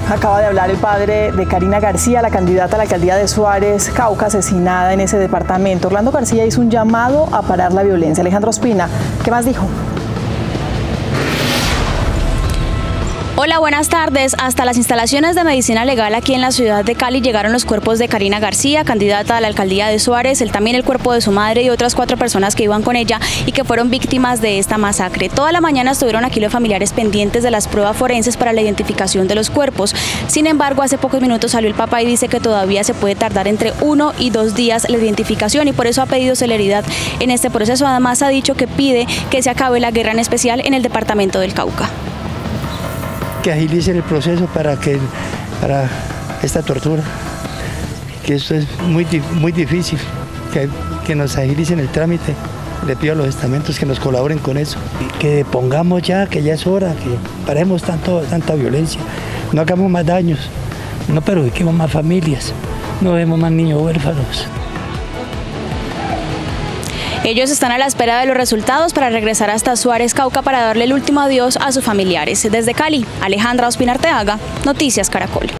Acaba de hablar el padre de Karina García, la candidata a la alcaldía de Suárez, Cauca, asesinada en ese departamento. Orlando García hizo un llamado a parar la violencia. Alejandro Ospina, ¿qué más dijo? Hola, buenas tardes. Hasta las instalaciones de medicina legal aquí en la ciudad de Cali llegaron los cuerpos de Karina García, candidata a la alcaldía de Suárez, también el cuerpo de su madre y otras 4 personas que iban con ella y que fueron víctimas de esta masacre. Toda la mañana estuvieron aquí los familiares pendientes de las pruebas forenses para la identificación de los cuerpos. Sin embargo, hace pocos minutos salió el papá y dice que todavía se puede tardar entre 1 y 2 días la identificación y por eso ha pedido celeridad en este proceso. Además, ha dicho que pide que se acabe la guerra, en especial en el departamento del Cauca. Que agilicen el proceso para esta tortura, que esto es muy difícil, que nos agilicen el trámite. Le pido a los estamentos que nos colaboren con eso, que pongamos ya, que ya es hora, que paremos tanta violencia, no hagamos más daños, no perjudiquemos más familias, no demos más niños huérfanos. Ellos están a la espera de los resultados para regresar hasta Suárez, Cauca, para darle el último adiós a sus familiares. Desde Cali, Alejandra Ospina Arteaga, Noticias Caracol.